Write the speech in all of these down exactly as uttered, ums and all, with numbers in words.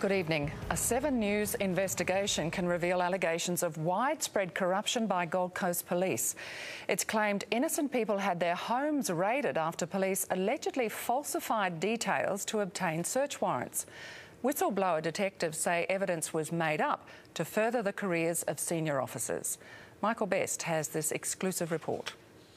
Good evening. A Seven News investigation can reveal allegations of widespread corruption by Gold Coast police. It's claimed innocent people had their homes raided after police allegedly falsified details to obtain search warrants. Whistleblower detectives say evidence was made up to further the careers of senior officers. Michael Best has this exclusive report.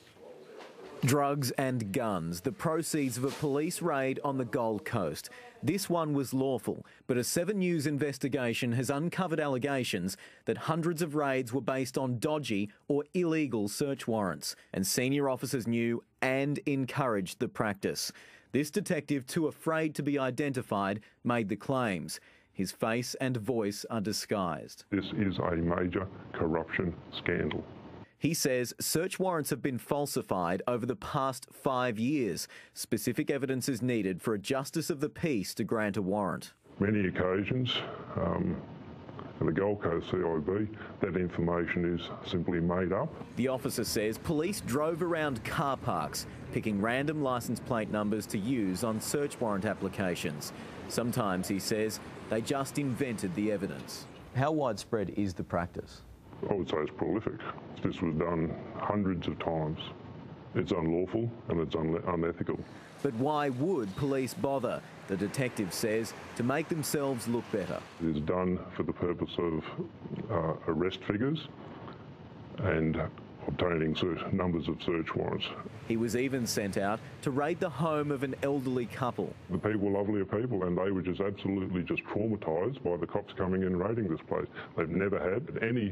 Drugs and guns, the proceeds of a police raid on the Gold Coast. This one was lawful, but a Seven News investigation has uncovered allegations that hundreds of raids were based on dodgy or illegal search warrants, and senior officers knew and encouraged the practice. This detective, too afraid to be identified, made the claims. His face and voice are disguised. This is a major corruption scandal. He says search warrants have been falsified over the past five years. Specific evidence is needed for a Justice of the Peace to grant a warrant. Many occasions, um, at the Gold Coast C I B, that information is simply made up. The officer says police drove around car parks, picking random licence plate numbers to use on search warrant applications. Sometimes, he says, they just invented the evidence. How widespread is the practice? I would say it's prolific. This was done hundreds of times. It's unlawful and it's un unethical. But why would police bother? The detective says to make themselves look better. It is done for the purpose of uh, arrest figures and obtaining numbers of search warrants. He was even sent out to raid the home of an elderly couple. The people, lovelier people, and they were just absolutely just traumatised by the cops coming in and raiding this place. They've never had any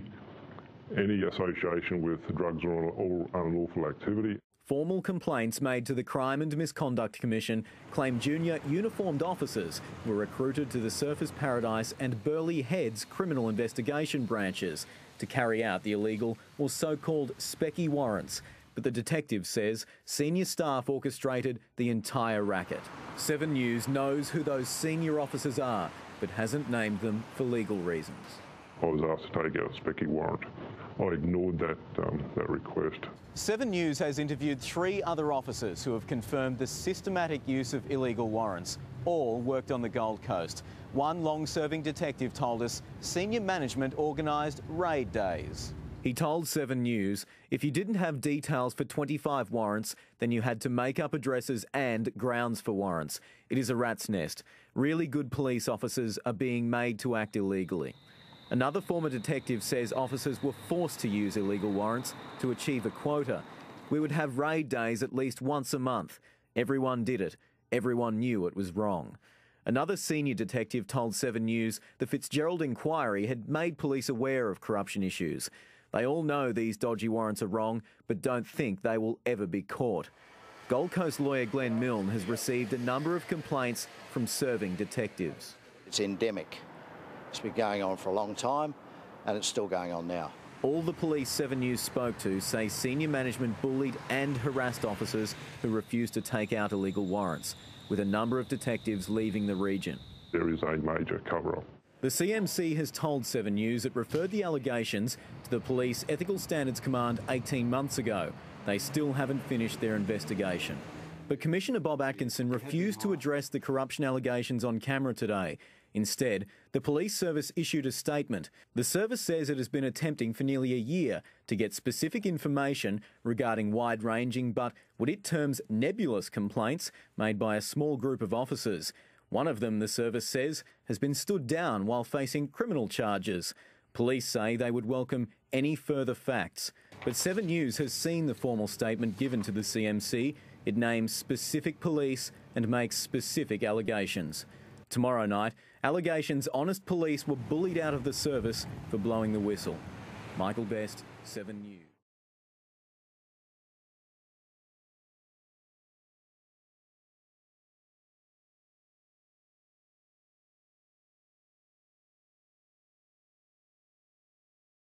any association with drugs or, or unlawful activity. Formal complaints made to the Crime and Misconduct Commission claim junior uniformed officers were recruited to the Surfers Paradise and Burleigh Heads criminal investigation branches to carry out the illegal or so-called specky warrants. But the detective says senior staff orchestrated the entire racket. Seven News knows who those senior officers are, but hasn't named them for legal reasons. I was asked to take out a specky warrant. I ignored that, um, that request. Seven News has interviewed three other officers who have confirmed the systematic use of illegal warrants. All worked on the Gold Coast. One long-serving detective told us senior management organised raid days. He told Seven News if you didn't have details for twenty-five warrants, then you had to make up addresses and grounds for warrants. It is a rat's nest. Really good police officers are being made to act illegally. Another former detective says officers were forced to use illegal warrants to achieve a quota. We would have raid days at least once a month. Everyone did it. Everyone knew it was wrong. Another senior detective told Seven News the Fitzgerald inquiry had made police aware of corruption issues. They all know these dodgy warrants are wrong, but don't think they will ever be caught. Gold Coast lawyer Glenn Milne has received a number of complaints from serving detectives. It's endemic. It's been going on for a long time, and it's still going on now. All the police Seven News spoke to say senior management bullied and harassed officers who refused to take out illegal warrants, with a number of detectives leaving the region. There is a major cover-up. The C M C has told Seven News it referred the allegations to the Police Ethical Standards Command eighteen months ago. They still haven't finished their investigation. But Commissioner Bob Atkinson refused to address the corruption allegations on camera today. Instead, the police service issued a statement. The service says it has been attempting for nearly a year to get specific information regarding wide-ranging but what it terms nebulous complaints made by a small group of officers. One of them, the service says, has been stood down while facing criminal charges. Police say they would welcome any further facts. But Seven News has seen the formal statement given to the C M C. It names specific police and makes specific allegations. Tomorrow night, allegations honest police were bullied out of the service for blowing the whistle. Michael Best, Seven News.